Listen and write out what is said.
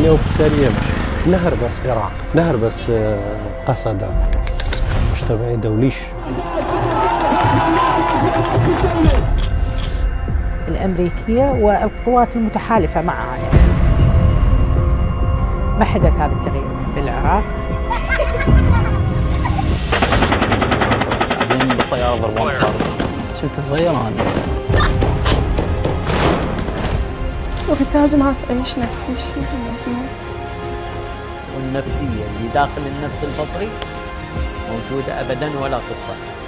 إنسانية وبشرية، نهر بس عراق، نهر بس قصدا مجتمعي دوليش. الأمريكية والقوات المتحالفة معها يعني. ما حدث هذا التغيير بالعراق. بعدين بالطيارة ضربون صار كنت صغير أنا. وقت الهجمات أعيش نفسي محمد موت. والنفسية اللي داخل النفس الفطري موجودة أبداً ولا تطفى.